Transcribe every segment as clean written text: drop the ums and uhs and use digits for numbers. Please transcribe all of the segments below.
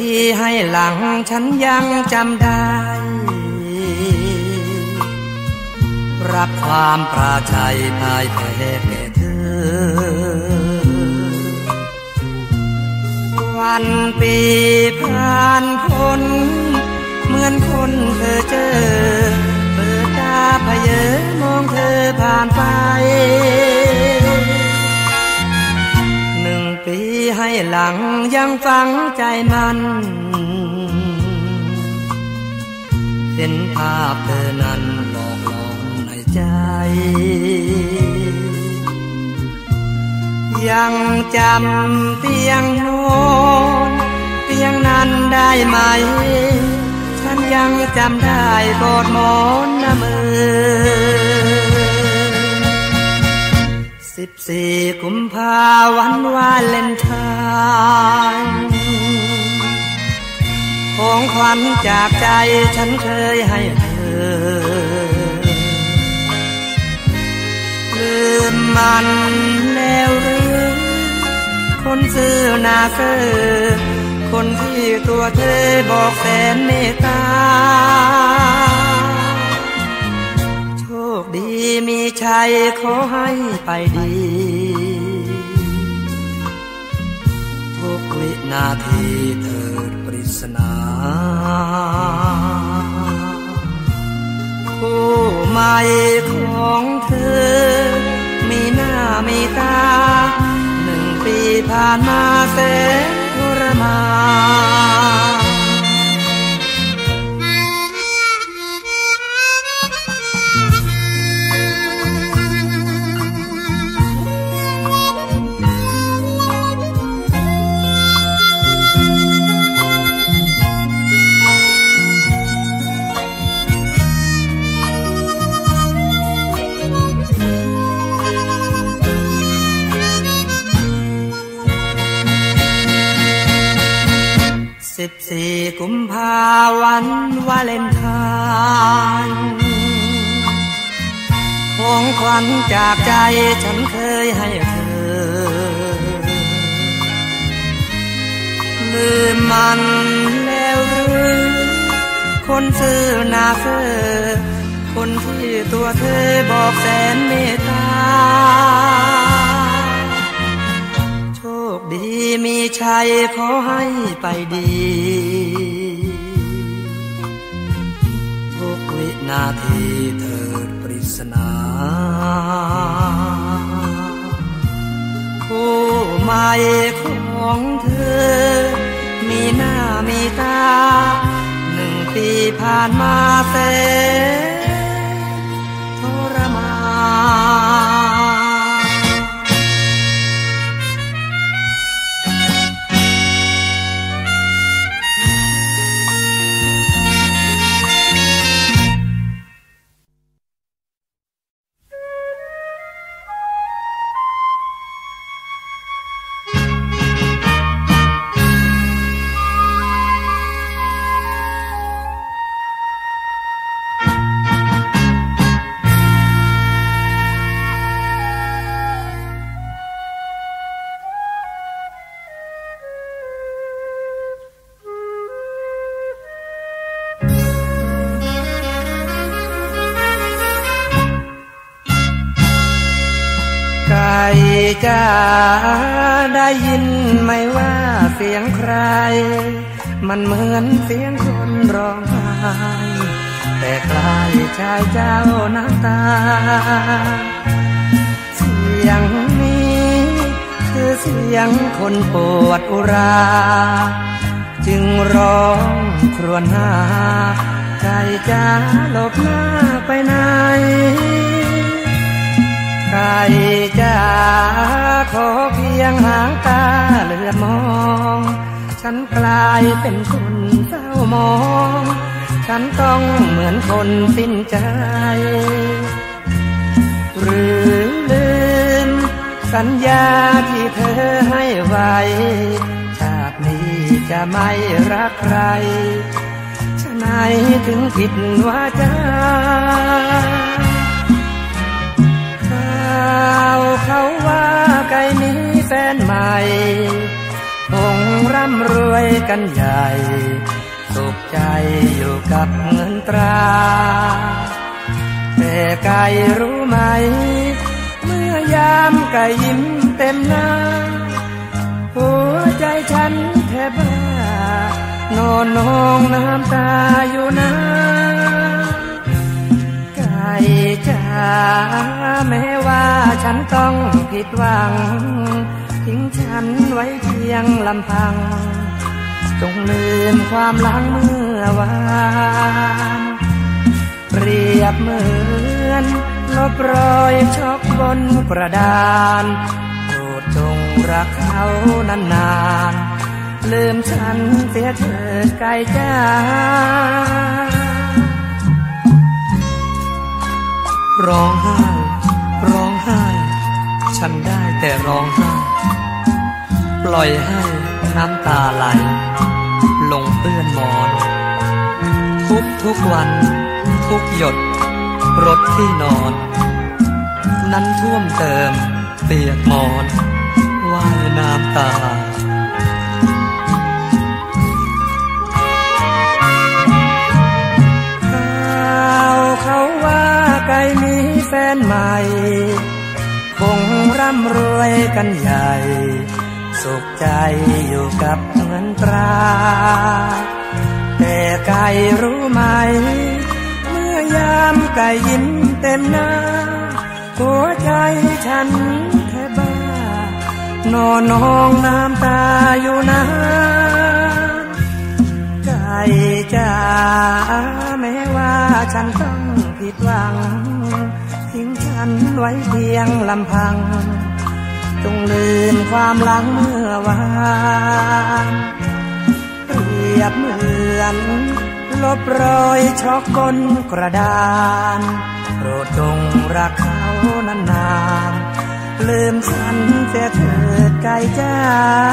ให้หลังฉันยังจำได้รับความปราชัยพ่ายแพ้แก่เธอวันปีผ่านพ้นเหมือนคนเธอเจอเปิดตาพเยอมองเธอผ่านไป1 ปีให้หลังยังฝังใจมันเห็นภาพเธอนั้นหลอกหลอนในใจยังจำเตียงนอนเตียงนั้นได้ไหมฉันยังจำได้กอดหมอนมือ14 กุมภาพันธ์วาเลนไทน์ของขวัญจากใจฉันเคยให้เธอลืมมันแล้วหรือคนซื่อหน้าเซ่อคนที่ตัวเธอบอกแสนเมตตาโชคดีมีชัยขอให้ไปดีทุกวินาทีเถิดปริศนาผู้ใหม่ของเธอมีหน้ามีตา1 ปีผ่านมาแสนทรมาน14 กุมภาพันธ์วาเลนไทน์ของขวัญจากใจฉันเคยให้เธอลืมมันแล้วหรือคนซื่อหน้าเซ่อคนที่ตัวเธอบอกแสนเมตตาโชคดีมีชัยขอให้ไปดีทุกวินาทีเถิดปริศนาผู้ใหม่ของเธอมีหน้ามีตา1 ปีผ่านมาแสนทรมานจะได้ยินไหมว่าเสียงใครมันเหมือนเสียงคนร้องไห้แต่คล้ายชายเจ้าน้ำตาเสียงนี้คือเสียงคนปวดอุราจึงร้องครวญหาใจจะหลบหน้าไปไหนใครจะขอเพียงหางตาเหลือบมองฉันกลายเป็นคนเศร้ามองฉันต้องเหมือนคนสิ้นใจหรือลืมสัญญาที่เธอให้ไว้ชาตินี้จะไม่รักใครฉะไหนถึงผิดวาจาเขาว่าไก่มีแฟนใหม่คงร่ำรวยกันใหญ่สุขใจอยู่กับเงินตราแต่ไก่รู้ไหมเมื่อยามไก่ยิ้มเต็มหน้าหัวใจฉันแทบบ้านอนนองน้ำตาอยู่นะไก่จ๋าแม้ว่าฉันต้องผิดหวังทิ้งฉันไว้เพียงลำพังจงลืมความหลังเมื่อวานเปรียบเหมือนลบรอยช็อกบนกระดานโปรดจงรักเขานานๆลืมฉันเสียเถิดไก่จ้าร้องไห้ร้องไห้ฉันได้แต่ร้องไห้ปล่อยให้น้ำตาไหลลงเปื้อนหมอนทุกวันทุกหยดรถที่นอนนั้นท่วมเติมเปียกหมอนว่ายน้ำตาเขาว่าไก่มีแฟนใหม่คงร่ำรวยกันใหญ่สุขใจอยู่กับเงินตราแต่ไก่รู้ไหมเมื่อยามไก่ยิ้มเต็มหน้าหัวใจฉันแทบบ้านอนนองน้ำตาอยู่นะไก่จ๋าแม้ว่าฉันต้องผิดหวังทิ้งฉันไว้เพียงลำพังจงลืมความหลังเมื่อวานเปรียบเหมือนลบรอยช็อกบนกระดานโปรดจงรักเขานานๆลืมฉันเสียเถิดไก่จ้า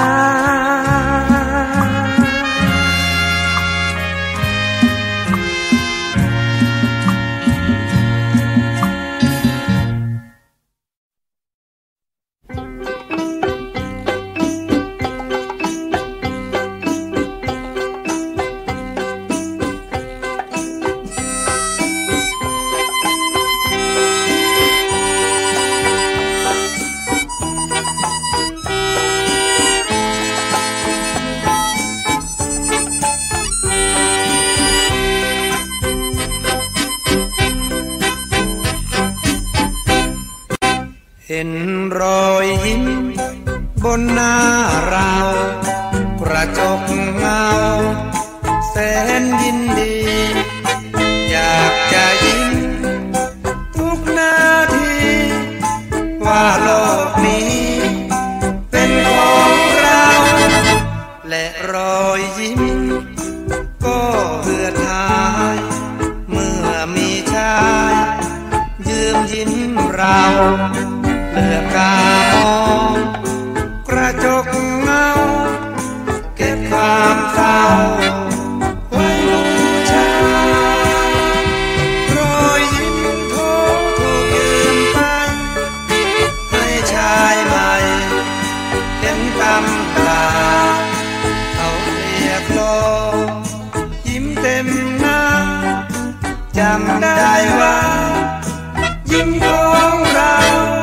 เห็นรอยยิ้มบนหน้าเรากระจกเงาแสนยินดีอยากจะยิ้มทุกนาทีว่าโลกนี้เป็นของเราและรอยยิ้มก็เพื่อทายเมื่อมีชายยืมยิ้มเราเลือกกามองกระจกเงาเก็บความเศร้าไว้บูชารอยยิ้มถูกยืมไปให้ชายใหม่เห็นตำตาเอาเรียกโลยิ้มเต็มหน้าจำได้ว่ายิ้มของเรา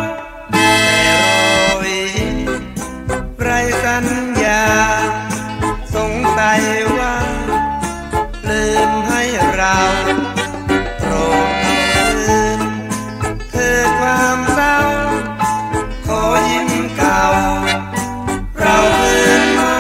สัญญาสงสัยว่าลืมให้เราโปรดคืนคือความเศร้าขอยิ้มเก่าเราคืนมา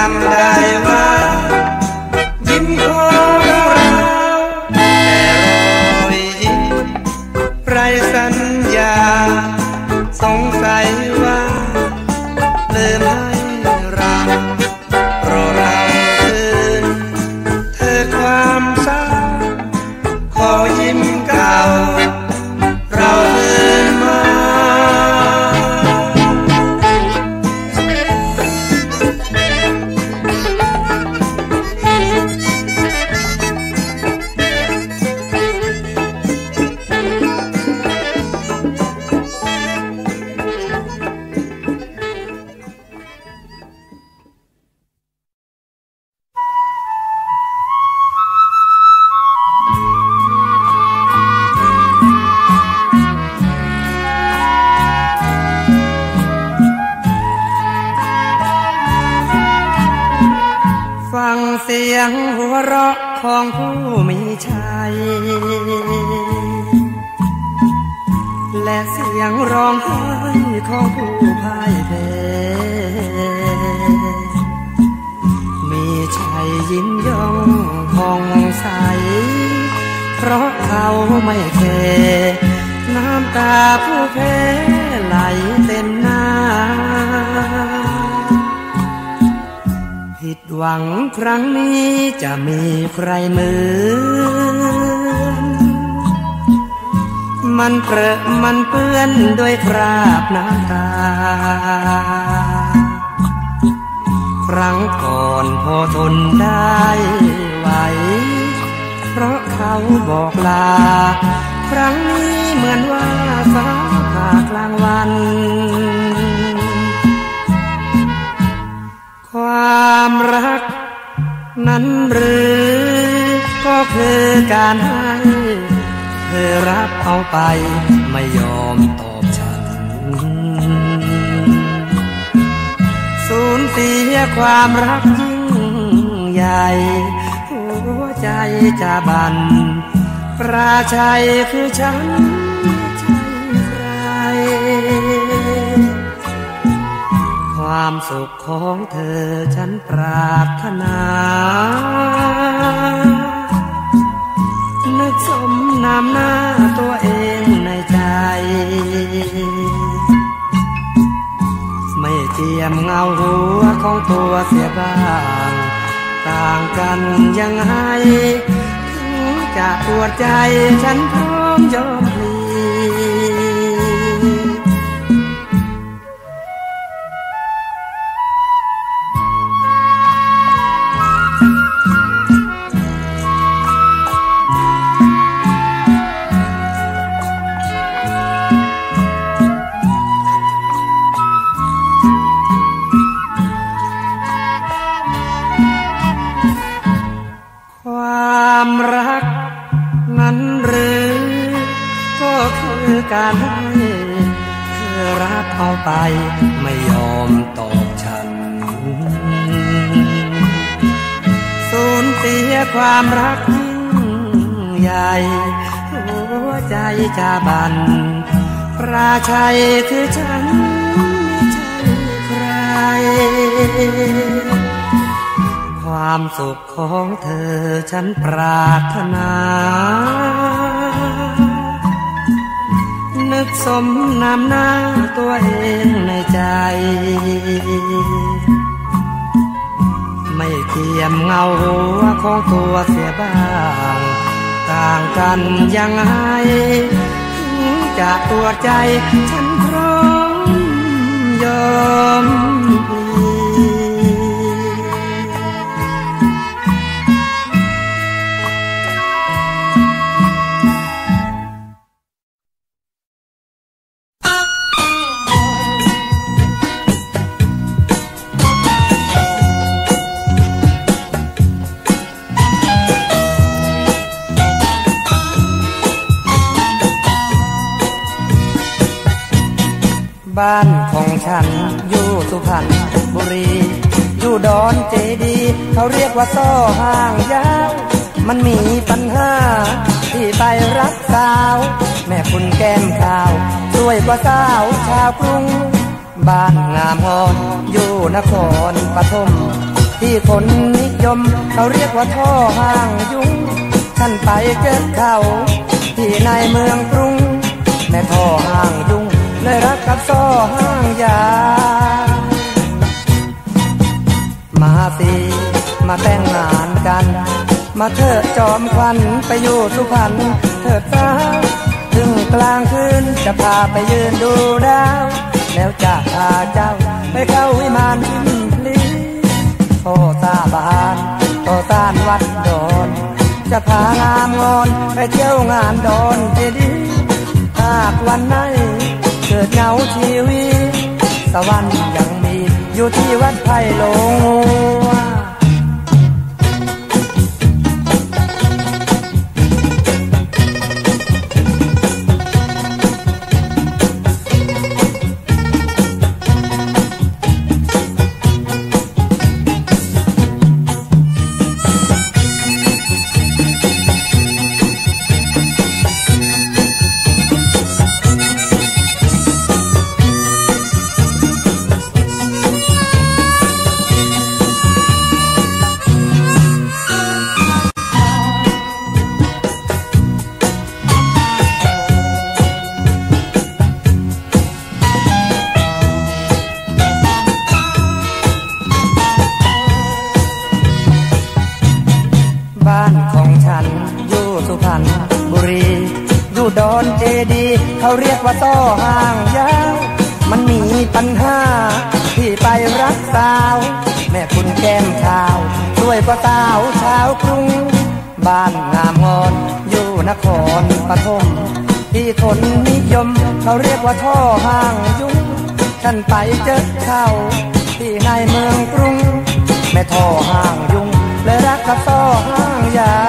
ำได้ว่ายิ้มของเราแต่รอยยิ้มไรสัญญาสงสัยว่าลืมให้เราเพราะเราคืนเธอความเศร้าขอยิ้มเก่าเราคืนมาฟังเสียงหัวเราะของผู้มีชัยและเสียงร้องไห้ของผู้พ่ายแพ้มีชัยยิ้มย่องผ่องใสเพราะเขาไม่แคร์น้ำตาผู้แพ้ไหลเต็มหน้าผิดหวังครั้งนี้จะมีใครเหมือนมันเปรอะมันเปื้อนด้วยคราบน้ำตาครั้งก่อนพอทนได้ไหวเพราะเขาบอกลาครั้งนี้เหมือนว่าฟ้าผ่ากลางวันความรักนั้นหรือก็คือการให้เธอรับเอาไปไม่ยอมตอบฉันสูญเสียความรักยิ่งใหญ่หัวใจจะบั่นปราชัยคือฉันไม่ใช่ใครความสุขของเธอฉันปรารถนานึกสมนามหน้าตัวเองในใจไม่เทียมเงาหัวของตัวเสียบ้างต่างกันยังไงถึงจะปวดใจฉันพร้อมยอมพลีความรักนั้นหรือก็คือการให้เธอรับเอาไปไม่ยอมตอบฉันสูญเสียความรักยิ่งใหญ่หัวใจจะบั่นปราชัยคือฉันไม่ใช่ใครความสุขของเธอฉันปรารถนานึกสมนามหน้าตัวเองในใจไม่เทียมเงาหัวของตัวเสียบ้างต่างกันยังไงถึงจะปวดใจฉันพร้อมยอมบ้านของฉันอยู่สุพรรณบุรีอยู่ดอนเจดีเขาเรียกว่าซ่อห้างยาวมันมีปัญหาที่ไปรักสาวแม่คุณแก้มขาวสวยกว่าสาวชาวกรุงบ้านงามงอนอยู่นครปฐมที่คนนิยมเขาเรียกว่าท่อห้างยุงท่านไปเจอเขาที่ในเมืองกรุงแม่ท่อห้างยุงเลยรักกับซ่อห้างยามาสิมาแต่งงานกันมาเถิดจอมควันไปอยู่สุพรรณเถิดสาวถึงกลางคืนจะพาไปยืนดูดาวแล้วจะพาเจ้าไปเข้าวิมานทิมพลีโอ้ตาบานโอ้ตานวัดโดนจะพางามงอนไปเที่ยวงานโดนเจดีหากวันไหนเกิดเหงาชีวิตสวรรค์ยังมีอยู่ที่วัดไผ่หลงบ้านของฉันอยู่สุพรรณบุรีอยู่ดอนเจดีเขาเรียกว่าต้อห้างยาวมันมีปัญหาที่ไปรักสาวแม่คุณแก้มขาวช่วยกว่าสาวชาวกรุงบ้านงามงอนอยู่นครปฐมที่คนนิยมเขาเรียกว่าท่อห้างยุงฉันไปเจอเขาที่ในเมืองกรุงแม่ท่อห้างยุงเลยรักกับต้อห้างยา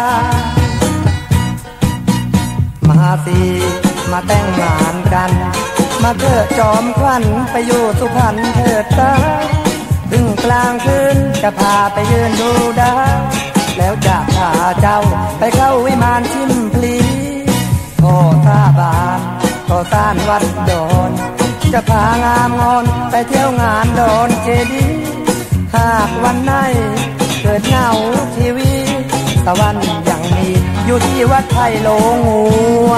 มาสิมาแต่งงานกันมาเถิดจอมควันไปอยู่สุพรรณเถิดตาถึงกลางคืนจะพาไปยืนดูดาวแล้วจะพาเจ้าไปเข้าวิมานทิมพลีโอ้ตาบานโอ้ต้านวัดโดนจะพางามงอนไปเที่ยวงานโดนเจดีหากวันไหนเกิดเหงาชีวิตสวรรค์ยังมีอยู่ที่วัดไผ่หลงหัว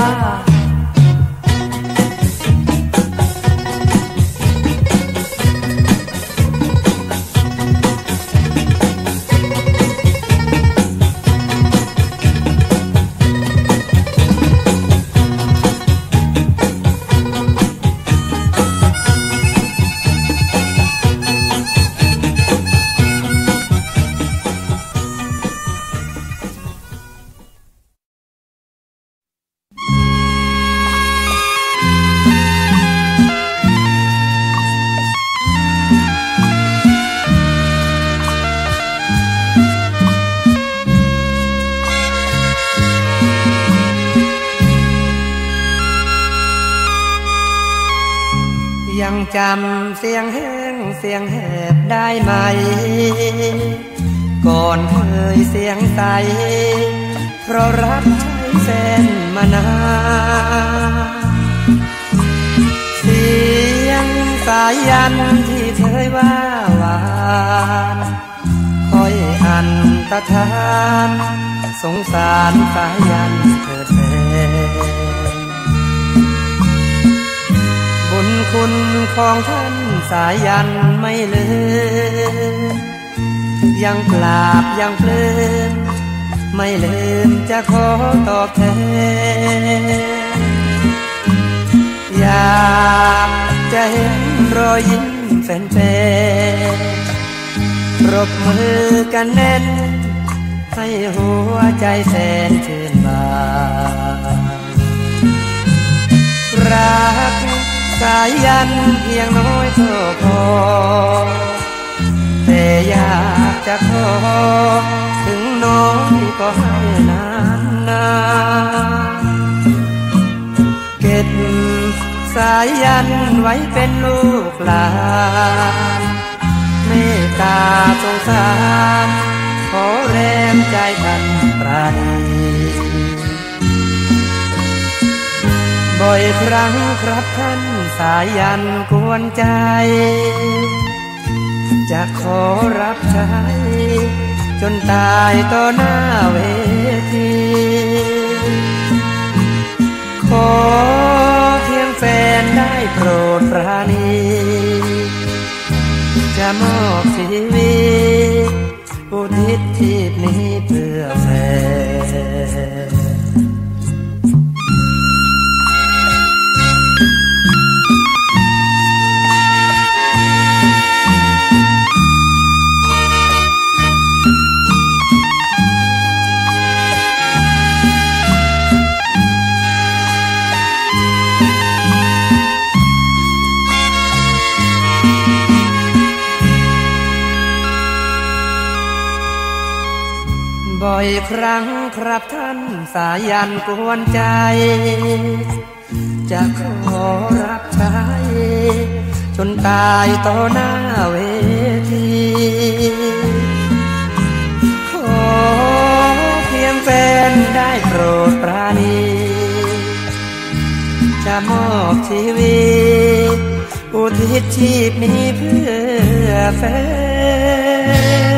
ยังจำเสียงแห้งเสียงแหบได้ไหมก่อนเคยเสียงใสเพราะรักใช้แฟนมานานเสียงสายยันที่เคยว่าหวานคอยอันตะทานสงสารสายยันเถิดแท้บุญคุณของท่านสายันไม่ลืมยังกราบยังปลื้มไม่ลืมจะขอตอบแทนอยากจะเห็นรอยยิ้มแฟนๆปรบมือกันแน่นให้หัวใจแสนชื่นบานรักสายันเพียงน้อยเท่าพอแต่อยากจะขอถึงน้อยก็ให้นานเก็บสายันไว้เป็นลูกหลานเมตตาสงสารขอแรงใจท่านปราณีบ่อยครั้งครับท่านสายันกวนใจจะขอรับใช้จนตายต่อหน้าเวทีขอเพียงแฟนได้โปรดปราณีจะมอบชีวิตอุทิศชีพนี้เพื่อแฟนบ่อยครั้งครับท่านสายันกวนใจจะขอรับใช้จนตายต่อหน้าเวทีขอเพียงแฟนได้โปรดปราณีจะมอบชีวิตอุทิศชีพนี้เพื่อแฟน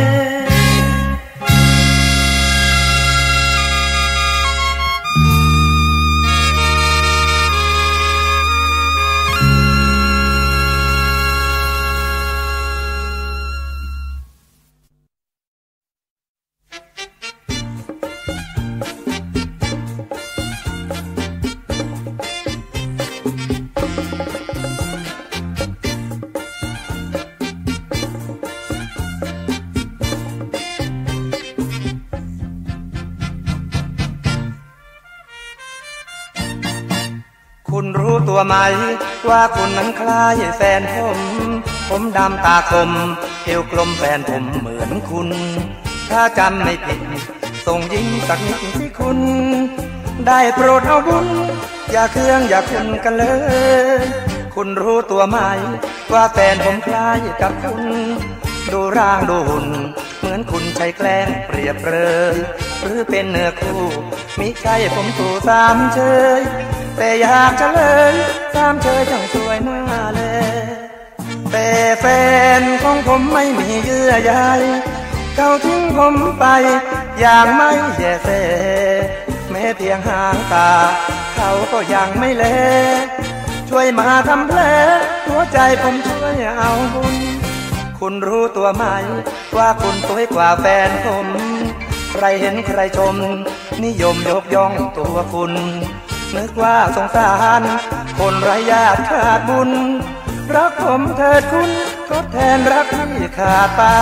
คุณรู้ตัวไหมว่าคุณนั้นคล้ายแฟนผมดำตาคมเอวกลมแฟนผมเหมือนคุณถ้าจำไม่ผิดส่งยิ้มสักนิดที่คุณได้โปรดเอาบุญอย่าเคืองอย่าคุณกันเลยคุณรู้ตัวไหมว่าแฟนผมคล้ายกับคุณดูร่างดูหุ่นเหมือนคุณใช้แกล้งเปรียบเลยหรือเป็นเนื้อคู่มิใช่ผมถูสามเชยแต่อยากจะเลยสามเชยจังสวยหน้าเลยแต่แฟนของผมไม่มีเยื่อใยเขาทิ้งผมไปอย่างไม่แยแสแม้เพียงหางตาเขาก็ยังไม่เละช่วยมาทำแผลหัวใจผมช่วยเอาบุญคุณรู้ตัวไหมว่าคุณสวยกว่าแฟนผมใครเห็นใครชมนิยมยกย่องตัวคุณนึกว่าสงสารคนไร้ญาติขาดบุญรักผมเถิดคุณทดแทนรักที่ขาดไป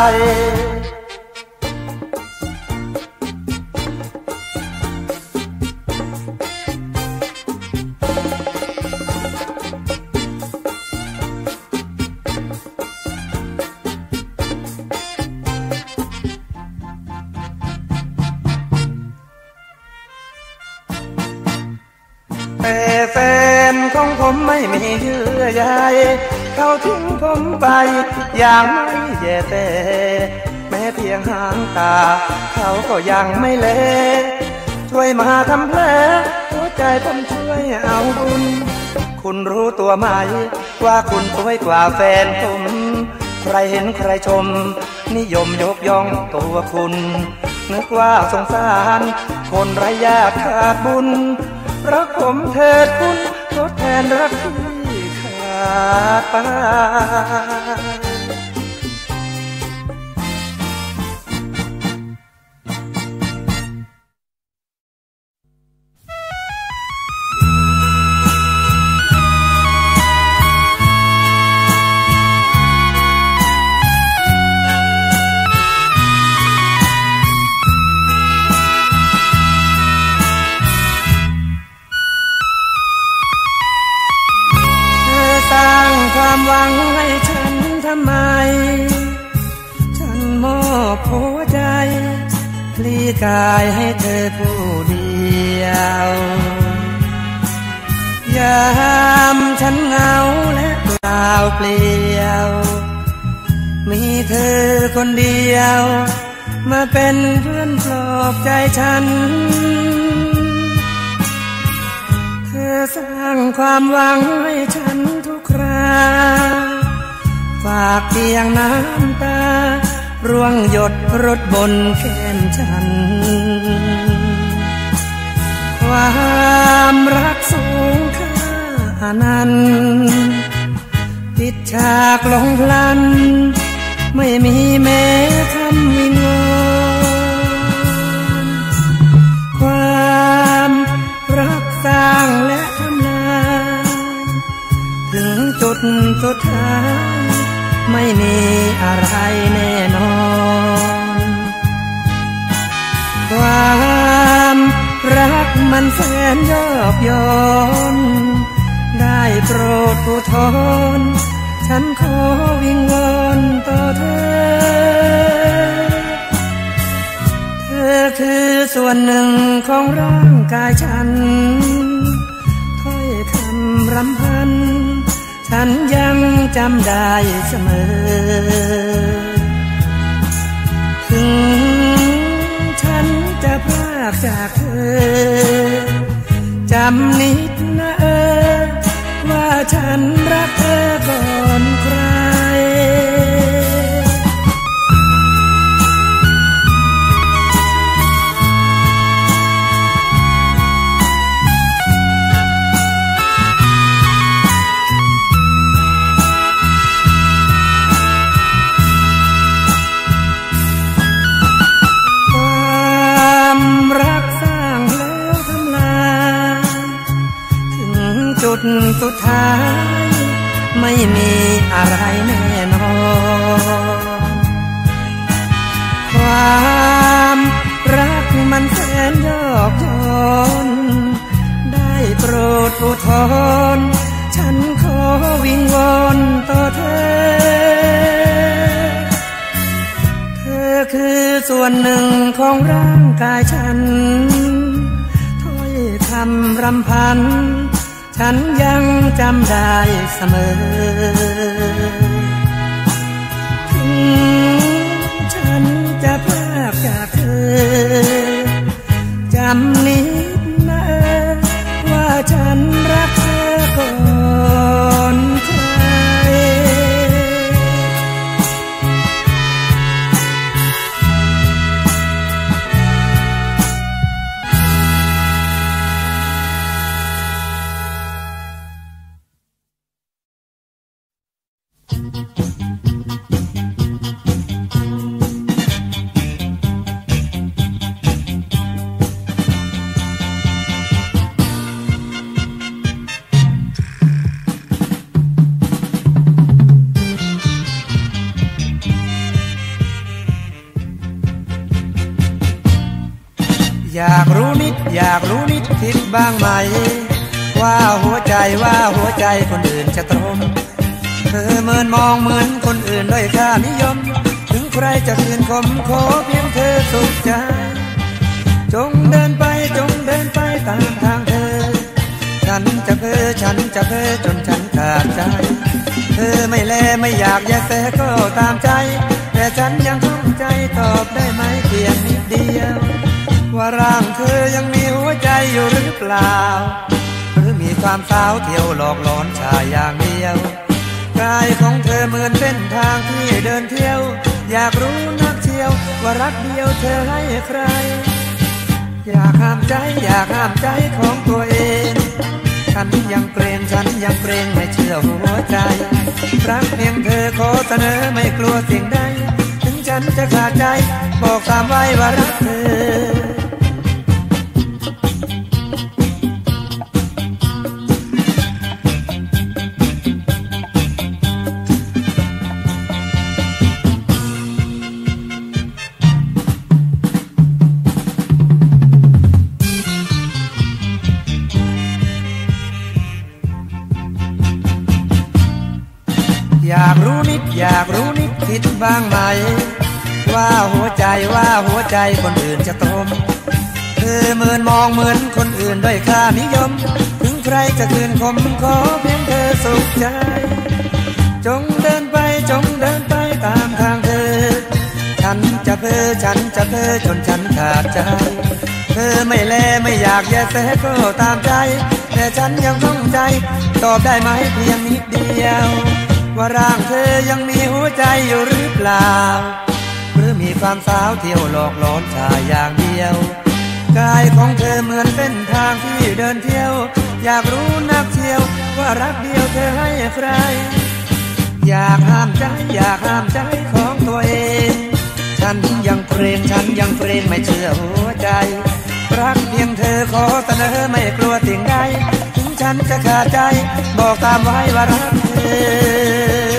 แต่แฟนของผมไม่มีเยื่อใยเขาทิ้งผมไปอย่างไม่แย่แต่แม้เพียงหางตาเขาก็ยังไม่เละช่วยมาทำแผลหัวใจผมช่วยเอาบุญคุณรู้ตัวไหมว่าคุณสวยกว่าแฟนผมใครเห็นใครชมนิยมยกย่องตัวคุณนึกว่าสงสารคนไร้ญาติขาดบุญรักผมเถิดคุณทดแทนรักที่ขาดไปความหวังให้ฉันทำไมฉันมอบหัวใจพลีกายให้เธอผู้เดียวยามฉันเหงาและเปล่าเปลี่ยวมีเธอคนเดียวมาเป็นเพื่อนปลอบใจฉันเธอสร้างความหวังให้ฉันทุกคราฝากเพียงน้ำตาร่วงหยดรดบนแก้มฉันความรักสูงค่านั้นปิดฉากลงพลันไม่มีแม้คำวิงวอนความรักสร้างและทำลายถึงจุดสุดท้ายไม่มีอะไรแน่นอนความรักมันแสนยอกย้อนได้โปรดอุทธรณ์ฉันขอวิงวอนต่อเธอคือส่วนหนึ่งของร่างกายฉันถ้อยคำรำพันฉันยังจำได้เสมอถึงฉันจะพลากจากเธอจำนิดนะว่าฉันรักเธอก่อนใครจุดสุดท้ายไม่มีอะไรแน่นอนความรักมันแสนยอกย้อนได้โปรดอุทธรณ์ฉันขอวิงวอนต่อเธอคือส่วนหนึ่งของร่างกายฉันถ้อยคำรำพันฉันยังจำได้เสมอถึงฉันจะพลากจากเธอจำนิดนะว่าฉันรักเธอก่อนใครอยากรู้นิดคิดบ้างไหมว่าหัวใจคนอื่นจะตรงเธอเมินมองเหมือนคนอื่นด้อยค่านิยมถึงใครจะคืนคมขอเพียงเธอสุขใจจงเดินไปตามทางเธอฉันจะเพ้อจนฉันขาดใจเธอไม่แลไม่อยากแยกแต่ก็ตามใจแต่ฉันยังข้องใจตอบได้ไหมเพียงนิดเดียวว่าร่างเธอยังมีหัวใจอยู่หรือเปล่าหรือมีความสาวเที่ยวหลอกหลอนชายอย่างเดียวกายของเธอเหมือนเส้นทางที่เดินเที่ยวอยากรู้นักเที่ยวว่ารักเดียวเธอให้ใครอยากห้ามใจของตัวเองฉันยังเกรงไม่เชื่อหัวใจรักเพียงเธอขอเสนอไม่กลัวสิ่งใดถึงฉันจะขาดใจบอกตามไว้ว่ารักเธออยากรู้นิดคิดบ้างไหมว่าหัวใจคนอื่นจะตรมเธอเมินมองเหมือนคนอื่นด้วยค่านิยมถึงใครจะคืนคมขอเพียงเธอสุขใจจงเดินไปตามทางเธอฉันจะเพ้อจนฉันขาดใจเธอไม่แลไม่อยากแยกแต่ก็ตามใจแต่ฉันยังต้องใจตอบได้ไหมเพียงนิดเดียวว่าร่างเธอยังมีหัวใจอยู่หรือเปล่าหรือมีความสาวเที่ยวหลอกหลอนชายอย่างเดียวกายของเธอเหมือนเส้นทางที่เดินเที่ยวอยากรู้นักเที่ยวว่ารักเดียวเธอให้ใครอยากห้ามใจอยากห้ามใจของตัวเองฉันยังเกรงไม่เชื่อหัวใจรักเพียงเธอขอเสนอไม่กลัวสิ่งใดถึงฉันจะขาดใจบอกตามไว้ว่ารักเธอ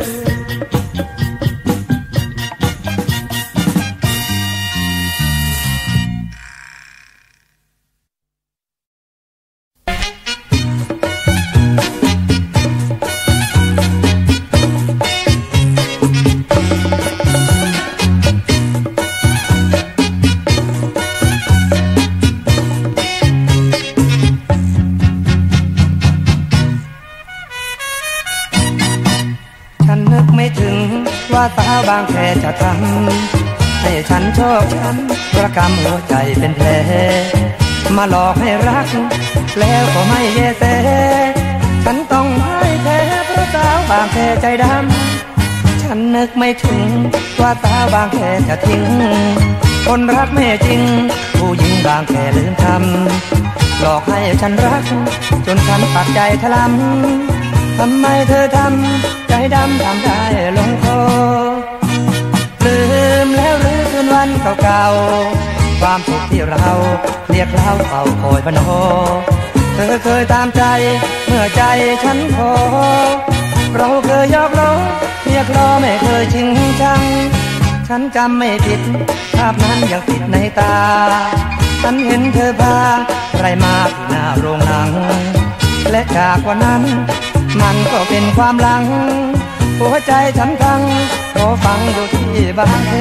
ว่าสาวบางแคจะทำให้ฉันชอบฉันประกำหัวใจเป็นแผลมาหลอกให้รักแล้วก็ไม่แย่แต่ฉันต้องให้แพ้เพราะสาวบางแคใจดำฉันนึกไม่ถึงว่าสาวบางแคจะทิ้งคนรักไม่จริงผู้หญิงบางแคลืมทำหลอกให้ฉันรักจนฉันปักใจถลำทำไมเธอทำใจดำทำได้ลงคอลืมแล้วหรือคืนวันเก่าๆความสุขที่เราเรียกเล่าเฝ้าคอยพนอเธอเคยตามใจเมื่อใจฉันขอเราเคยยอกล้อเรียกล้อไม่เคยจริงจังฉันจำไม่ผิดภาพนั้นยังติดในตาฉันเห็นเธอพาใครมาที่หน้าโรงหนังและจากวันนั้นมันก็เป็นความหลังหัวใจฉันพังขอฟังอยู่ที่บางแค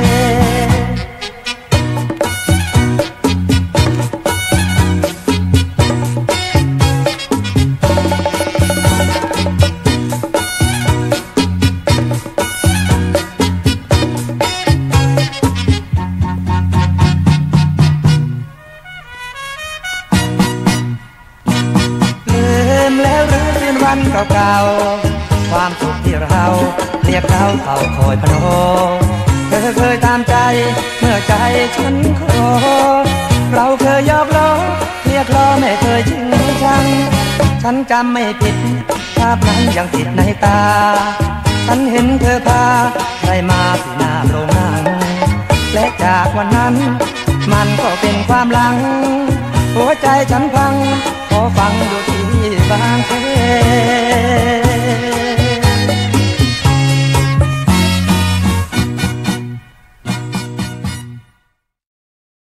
เก่าๆความสุขที่เราเรียกเราเฝ้าคอยพนอเธอเคยตามใจเมื่อใจฉันขอเราเคยยอกล้อเรียกล้อไม่เคยจริงจังฉันจำไม่ผิดภาพนั้นยังติดในตาฉันเห็นเธอพาใครมาที่หน้าโรงหนังและจากวันนั้นมันก็เป็นความหลังหัวใจฉันพังขอฟังดูที่บางแค